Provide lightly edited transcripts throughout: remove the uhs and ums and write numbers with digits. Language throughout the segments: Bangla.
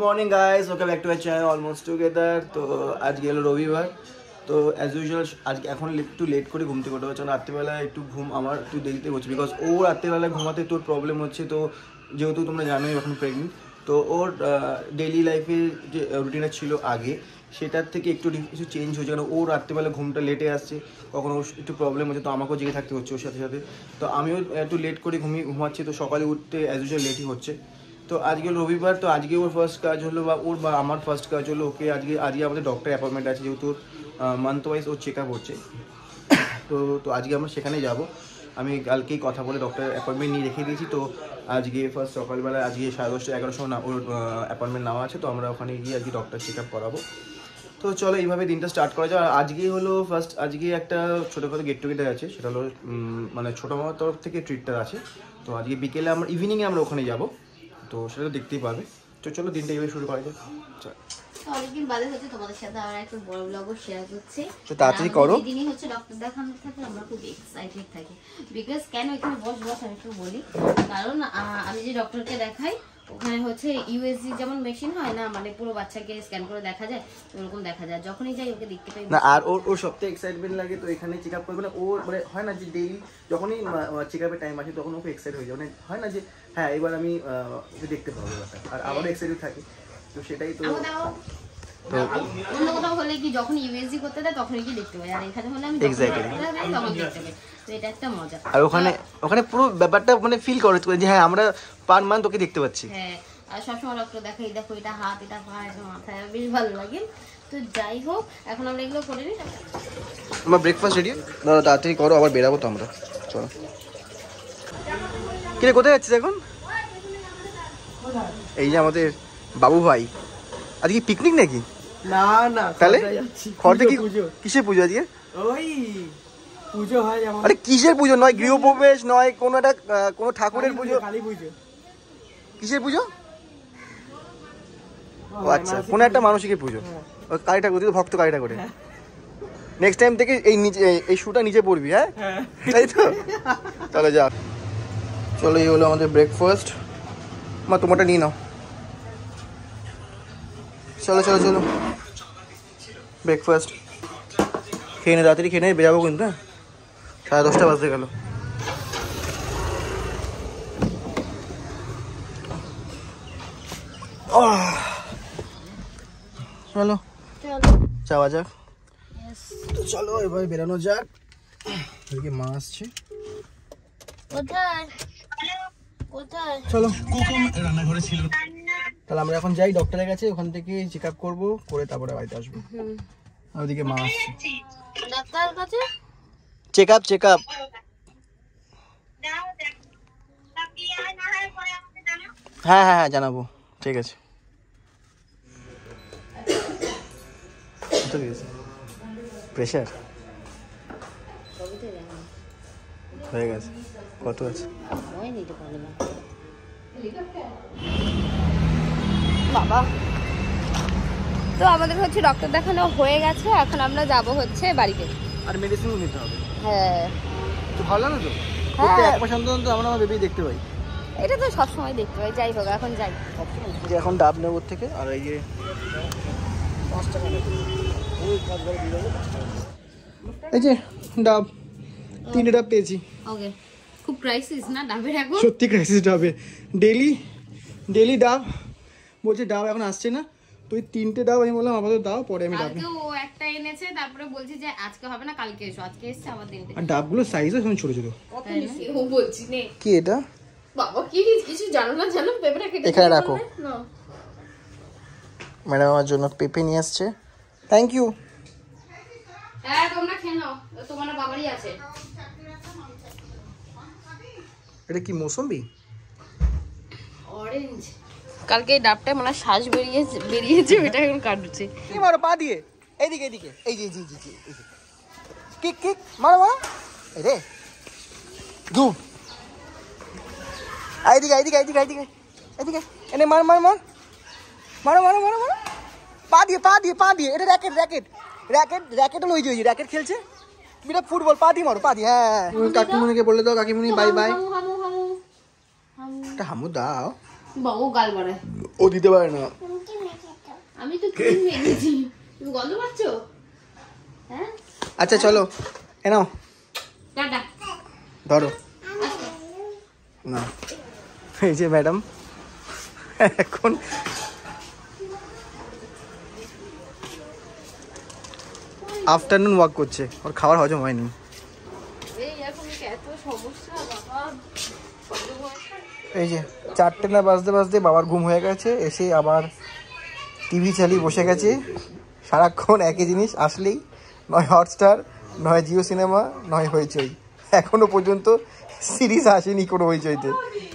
Morning guys, welcome back to my channel almost together. তো আজকে হলো রবিবার। তো অ্যাজ ইউজুয়াল আজকে এখন একটু লেট করে ঘুম থেকে উঠতে হচ্ছে, রাত্রিবেলা একটু ঘুম আমার একটু দেরিতে হচ্ছে, বিকজ ও রাত্রিবেলায় ঘুমাতে তোর প্রবলেম হচ্ছে। তো যেহেতু তোমরা জানোই এখন প্রেগনেন্ট, তো ওর ডেইলি লাইফে যে রুটিনটা ছিল আগে সেটার থেকে একটু কিছু চেঞ্জ হয়েছে, কারণ ও রাত্রিবেলা ঘুমটা লেটে আসছে, কখনো ওর একটু প্রবলেম হচ্ছে, তো আমাকেও জেগে থাকতে হচ্ছে ওর সাথে সাথে। তো আমিও একটু লেট করে ঘুমাচ্ছি, তো সকালে উঠতে অ্যাজ ইউজুয়াল লেটই হচ্ছে। তো আজকে রবিবার, তো আজকে ওর ফার্স্ট কাজ হলো বা আমার ফার্স্ট কাজ হলো ওকে আজকে আমাদের ডক্টর অ্যাপয়েন্টমেন্ট আছে, যেহেতু মান্থ ওয়াইজ ওর চেক আপ হচ্ছে। তো আজকে আমরা সেখানে যাব। আমি কালকেই কথা বলে ডক্টর অ্যাপয়েন্টমেন্ট নিয়ে রেখে দিয়েছি। তো আজকে ফার্স্ট সকালবেলা আজকে 10:30 11 সময় ওর অ্যাপয়েন্টমেন্ট নেওয়া আছে, তো আমরা ওখানে গিয়ে আজকে ডক্টর চেক আপ করাবো। তো চলো এইভাবে দিনটা স্টার্ট করা যায়। আর আজকেই হলো ফার্স্ট, আজকে একটা ছোটোখাটো গেট টুগেদার আছে, সেটা হলো মানে ছোটো মামার তরফ থেকে ট্রিটটা আছে। তো আজকে বিকেলে আমরা ইভিনিংয়ে আমরা ওখানে যাব, তো সেটা তো দেখতেই পাবে। তো চলো দিনটা এইভাবে শুরু করা যায়। অনেকদিন বাদে হচ্ছে তোমাদের সাথে আমরা একটা বড় ব্লগও শেয়ার করছি। তো তাড়াতাড়ি করো। এই দিনই হচ্ছে ডক্টর দেখানোর থাকে, আমরা খুব এক্সাইটেড থাকি। বিকজ কেন এখানে বস আমি একটু বলি, কারণ আমি যে ডক্টরকে দেখাই ওখানে হচ্ছে ইউএসজি যেমন মেশিন হয় না, মানে পুরো বাচ্চাকে স্ক্যান করে দেখা যায়, ওরকম দেখা যায়। যখনই যাই ওকে দেখতে পাই না, আর ওর সবথেকে এক্সাইটমেন্ট লাগে। তো এখানে চেক আপ করবে না, ওর মানে হয় না যে ডেইলি যখনই চেক আপের টাইম আসে তখন ওকে এক্সাইট হয়ে যায়, মানে হয় না যে হ্যাঁ এবার আমি ওকে দেখতে পাবো ব্যাপারটা, আর আবারও এক্সাইটেড থাকি। তো সেটাই তো অন্য কোথাও হলে কি যখন ইউএসজি করতে দেয় তখনই কি দেখতে পাই, আর এখানে হলে আমি তখন দেখতে পাই। তো এটা একটা মজা। আর ওখানে পুরো ব্যাপারটা মানে ফিল করে যে হ্যাঁ আমরা পার মান্থ ওকে দেখতে পাচ্ছি। হ্যাঁ, আর সবসময় ডক্টর দেখাই, দেখো এটা হাত, এটা পা, এটা মাথায়, বেশ ভালো লাগে। তো যাই হোক, এখন আমরা এগুলো করে নিই। আমার ব্রেকফাস্ট রেডি, দাদা তাড়াতাড়ি করো, আবার বেরাবো তো আমরা। চলো। কিরে কোথায় যাচ্ছিস এখন? এই যে আমাদের বাবু ভাই, আজকে পিকনিক নাকি? না না, তাহলে খরচা কি কিসের পুজো আজকে? ওই পুজো হয় যেমন। আরে কিসের পুজো? নয় গৃহপ্রবেশ, নয় কোনো একটা কোনো ঠাকুরের পুজো। কালী পুজো। কিসের পুজো? ও আচ্ছা, কোনো একটা মানসিকের পুজো। কালী ঠাকুর, তুই তো ভক্ত কালী ঠাকুরের। নেক্সট টাইম থেকে এই শুটা নিচে পড়বি, হ্যাঁ তাই তো? তাহলে যা, চলো এই হলো আমাদের ব্রেকফাস্ট। মা তোমারটা নিয়ে নাও। চলো চলো চলো, ব্রেকফাস্ট খেয়ে নে, তাড়াতাড়ি খেয়ে নে, বেরাবো কিন্তু। হ্যাঁ, 10:30 বাজতে গেল। চলো যাওয়া যাক। তো চলো এবার বেরানো যাক। এদিকে মা আসছে। চলো রান্নাঘরে ছিল, তাহলে আমরা এখন যাই ডক্টরের কাছে, ওখান থেকে চেক আপ করবো, করে তারপরে বাড়িতে আসবো। ওদিকে মা আসছে ডাক্তার কাছে চেক আপ। হ্যাঁ হ্যাঁ হ্যাঁ জানাবো, ঠিক আছে। প্রেশার হয়ে গেছে, কত আছে? বাবা, তো আমাদের হচ্ছে ডক্টর দেখানো হয়ে গেছে, এখন আমরা যাব হচ্ছে বাড়িতে। আর মেডিসিনও নিতে হবে। হ্যাঁ, তো ভালো লাগে তো? হ্যাঁ, এক মাস অন্তর অন্তর আমরা আমার বেবি দেখতে পাই। এটা তো সবসময় দেখতে পাই। যাই হোক, এখন যাই। যে এখন ডাব নেব ওর থেকে, আর এই যে 5 টাকা এই যে ডাব, 3 ডাব পেয়েছি। ওকে, খুব ক্রাইসিস না ডাবের এখন? সত্যি ক্রাইসিস ডাবে। ডেলি ডাব বলছে, ডাব এখন আসছে না, তুই 3টে ডাব আমি বললাম আপাতত দাও, পরে আমি ডাব। কালকে ও একটা এনেছে, তারপরে বলছি যে আজকে হবে না, কালকে এসো। আজকে এসেছে আবার দিনতে। আর ডাবগুলো সাইজও এখন ছোট ছোট। কত নিছি ও বলছি নে। কি এটা? বাবা কি কিছু জানো না, জানো পেঁপেটা কেটে এখানে রাখো। না, ম্যাডাম আমার জন্য পেঁপে নিয়ে আসছে, থ্যাংক ইউ। হ্যাঁ তোমরা খেয়ে নাও, তোমার বাবারই আছে। এটা কি মৌসুমবি? অরেঞ্জ। কালকে এই ডাবটা মানে শ্বাস বেরিয়েছে, ওইটা এখন কাটছে। কি মারো পা দিয়ে? এইদিকে এই যে কিক মারো এই রে ধু। এইদিকে এনে মার মারো পা দিয়ে। এটা র্যাকেট হলো, ওই যে র্যাকেট খেলছে, বিটা ফুটবল। পা দিয়ে মারো, পা দিয়ে। হ্যাঁ, কাকিমুনিকে বলে দাও, কাকিমুনি বাই বাই। একটা হামু দাও। বাবু গাল বাড়ায়। ও দিতে পারে না। আমি তো ক্রিম মেখেছি, তুমি গন্ধ পাচ্ছ? হ্যাঁ আচ্ছা চলো এ নাও টাটা। ধরো না। এই যে ম্যাডাম এখন আফটারনুন ওয়াক করছে, ওর খাবার হজম হয়নি। এত সমস্যা বাবা। এই যে 4টে না বাজতে বাজতে বাবার ঘুম হয়ে গেছে, এসে আবার টিভি চালিয়ে বসে গেছে সারাক্ষণ একই জিনিস, আসলেই নয় হটস্টার, নয় জিও সিনেমা, নয় হইচই। এখনো পর্যন্ত সিরিজ আসেনি কোনো হইচইতে।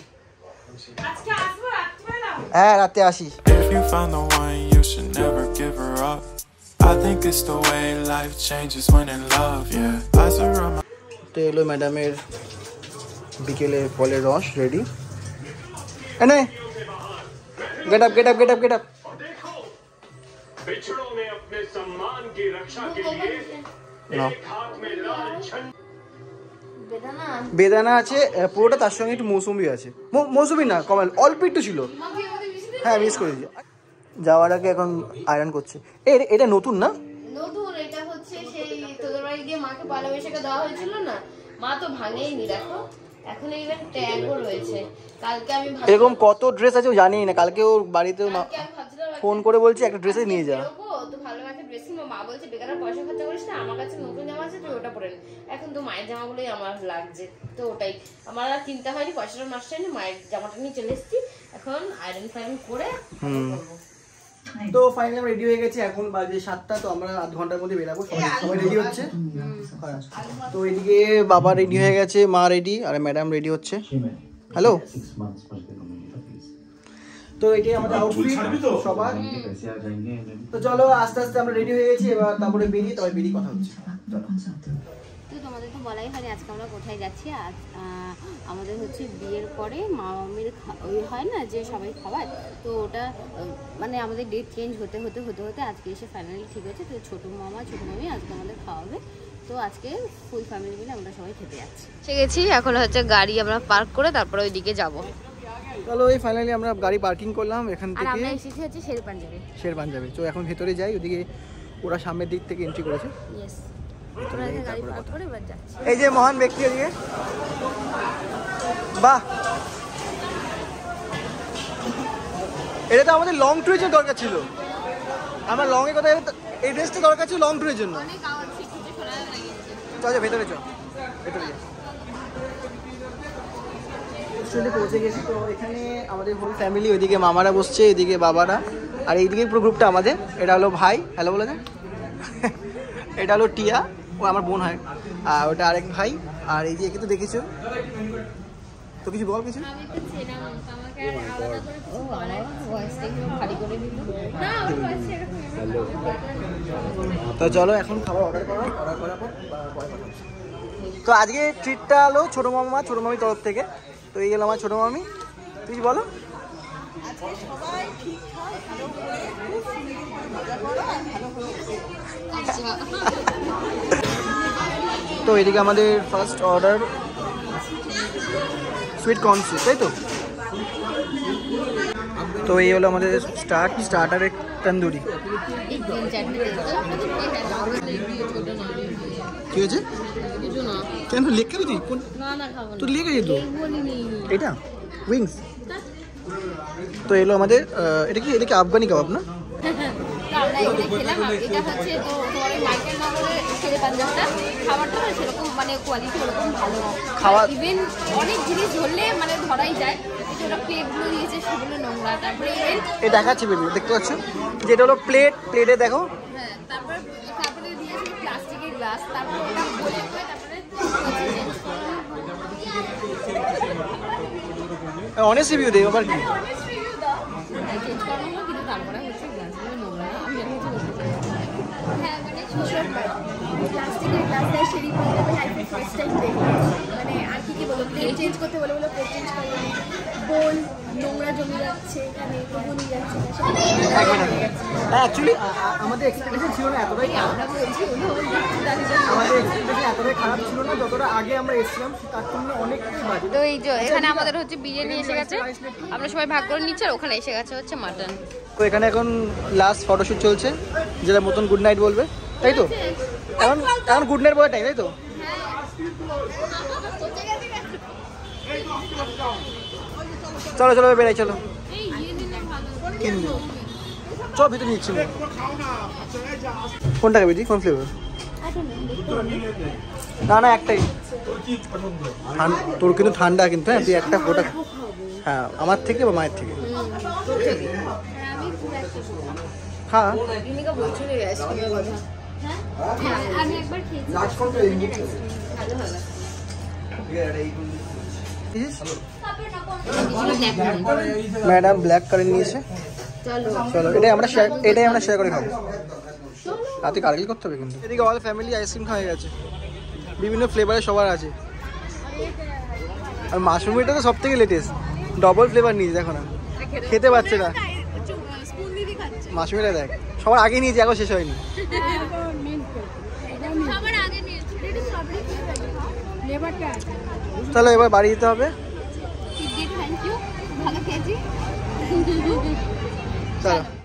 হ্যাঁ রাতে আসি। If you found the one, you should never give her up. I think it's the way life changes when in love, yeah. Eyes around my তো এলো ম্যাডামের বিকেলে ফলের রস রেডি। এনে get up get up get up get up. बिछड़ों में अपने सम्मान की रक्षा के लिए एक हाथ में लाल झंडा। বেদানা বেদানা আছে পুরোটা, তার সঙ্গে একটু মৌসুমি আছে। মৌসুমি না কমাল, অল্প একটু ছিল। হ্যাঁ মিস করেছি। যাওয়ার আগে এখন আয়রন করছে। এটা নতুন না? নতুন। এটা হচ্ছে সেই তোদের বাড়ি গিয়ে মাকে পয়লা বৈশাখে দেওয়া হয়েছিল না, মা তো ভাঙেইনি। দেখো এখন ইভেন ট্যাগও রয়েছে। কালকে আমি এরকম কত ড্রেস আছে ও জানিই না। কালকে ওর বাড়িতে আমি ভাবছিলাম ফোন করে বলছি একটা ড্রেসে নিয়ে যা। তো ভালো একটা ড্রেস কিনবো। মা বলছে বেকার পয়সা খরচা করিস না, আমার কাছে নতুন জামা আছে তুই ওটা পরে নে। এখন তো মায়ের জামা বলেই আমার লাগছে, তো ওটাই আমার আর কিনতে হয়নি, পয়সাটা নষ্ট হয়নি। মায়ের জামাটা নিয়ে চলে এসেছি, এখন আয়রন ফায়রন করে করবো। তো ফাইনালি রেডি হয়ে গেছে, এখন বাজে 7টা। তো আমরা আধ ঘন্টার মধ্যে বেরাবো, সবাই রেডি হচ্ছে। তো এদিকে বাবা রেডি হয়ে গেছে, মা রেডি, আর ম্যাডাম রেডি হচ্ছে। হ্যালো। তো এটাই আমাদের আউটফিট সবার। তো চলো আস্তে আস্তে আমরা রেডি হয়ে গেছি, এবার তারপরে বেরিয়ে কথা হচ্ছে। তো তোমাদের তো বলাই হয়নি আজকে আমরা কোথায় যাচ্ছি। আজ আমাদের হচ্ছে বিয়ের পরে মামির ওই হয় না যে সবাই খাবার, তো ওটা মানে আমাদের ডেট চেঞ্জ হতে হতে হতে হতে আজকে এসে ফাইনালি ঠিক হয়েছে। তো ছোটো মামা ছোটো মামি আজকে আমাদের খাওয়াবে। তো আজকে ফুল ফ্যামিলি মিলে আমরা সবাই খেতে যাচ্ছি। ঠিক আছে, এখন হচ্ছে গাড়ি আমরা পার্ক করে তারপরে ওইদিকে যাব। চলো এই ফাইনালি আমরা গাড়ি পার্কিং করলাম এখান আর থেকে। আমরা এসেছি হচ্ছে শের পাঞ্জাবে। শের পাঞ্জাবে। তো এখন ভেতরে যাই, ওদিকে ওরা সামনের দিক থেকে এন্ট্রি করেছে। ইয়েস, তোরা এখানে গাড়ি পার্ক করে এবার যাচ্ছি। এই যে মহান ব্যক্তি এদিকে, বাহ, এটা তো আমাদের লং ট্যুরের জন্য দরকার ছিল। আমার লং এর কথা, এই ড্রেসটা দরকার ছিল লং ট্যুরের জন্য। চল ভেতরে চল, ভেতরে যা। রেস্টুরেন্টে পৌঁছে গেছি। তো এখানে আমাদের হোল ফ্যামিলি, ওইদিকে মামারা বসছে, এদিকে বাবারা, আর এইদিকে পুরো গ্রুপটা আমাদের। এটা হলো ভাই, হ্যালো বলে দেন। এটা হলো টিয়া, ও আমার বোন হয়। আর ওটা আরেক ভাই। আর এই যে একে তো দেখেছো, তো কিছু বল কিছু। তো চলো এখন খাবার অর্ডার করো, অর্ডার করার পর তো আজকে ট্রিটটা হলো ছোটো মামা ছোটো মামির তরফ থেকে। তো এই গেলো আমার ছোটো মামি, তুই বলো। তো এদিকে আমাদের first order sweet corn soup, তাই তো। তো এই হলো আমাদের স্টার্টারের তন্দুরি। কি হয়েছে? কেন লেখা বুঝি তো লেখা যেত এটা উইংস। তো এলো আমাদের এটা কি আফগানি কাবাব না? আমরা এখানে খেলাম। এটা হচ্ছে তো তোমার মার্কেট নগরে শেরে পাঞ্জাবটা খাবারটা না সেরকম মানে কোয়ালিটি ওরকম ভালো না। খাবার ইভেন অনেক জিনিস ধরলে মানে ধরাই যায়, ওরা প্লেটগুলো দিয়েছে সেগুলো নোংরা। তারপরে ইভেন এই দেখাচ্ছি বেগুলো দেখতে পাচ্ছ, যেটা হলো প্লেটে দেখো। হ্যাঁ, তারপরে দিয়েছে প্লাস্টিকের গ্লাস। তারপরে ওটা বলে তারপরে অনেক রিভিউ দেয় আবার কি। চেঞ্জ করানো, কিন্তু তারপরে হচ্ছে গ্লাসগুলো নোংরা। আমি হ্যাঁ মানে প্লাস্টিকের গ্লাস দেয় সিঁড়ি পর্যন্ত লাইফে ফার্স্ট টাইম দেখি। মানে আর কি বলবো, প্লেট চেঞ্জ করতে বলে প্লেট চেঞ্জ করে, বোল নোংরা জমে যাচ্ছে এখানে, তবু নিয়ে যাচ্ছে অ্যাকচুয়ালি আমাদের এক্সপেকটেশন ছিল না এতটাই খারাপ। আমাদের এক্সপেকটেশন এতটাই খারাপ ছিল না, যতটা আগে আমরা এসেছিলাম তার তুলনায় অনেকটাই বাজে। তো এই যে এখানে আমাদের হচ্ছে বিরিয়ানি এসে গেছে, আমরা সবাই ভাগ করে নিচ্ছি, আর ওখানে এসে গেছে হচ্ছে মাটন। তো এখানে এখন লাস্ট ফটোশুট চলছে, যেটা মতন গুড নাইট বলবে, তাই তো? এখন গুড নাইট বলার টাইম, তাই তো? চলো চলো বেড়াই, চলো কিনবো, চল ভিতরে নিচ্ছি। কোনটা খাবি তুই, কোন ফ্লেভার? না না একটাই, তোর কিন্তু ঠান্ডা কিন্তু, হ্যাঁ তুই একটা ফোটা, হ্যাঁ আমার থেকে বা মায়ের থেকে, হ্যাঁ আমি একবার খেয়েছি। ম্যাডাম ব্ল্যাক কালার নিয়েছে, চলো এটাই আমরা শেয়ার করে খাবো। রাতে কারগিল করতে হবে কিন্তু। এদিকে আমাদের ফ্যামিলি আইসক্রিম খাওয়া গেছে, বিভিন্ন ফ্লেভারের সবার আছে, আর মাশরুমিটা তো সব থেকে লেটেস্ট, ডবল ফ্লেভার নিয়েছে, দেখো না খেতে পারছে না মাশরুমিটা, দেখ সবার আগে নিয়েছে, এখন শেষ হয়নি। চলো এবার বাড়ি যেতে হবে, থ্যাংক ইউ, ভালো খেয়েছি। চলো।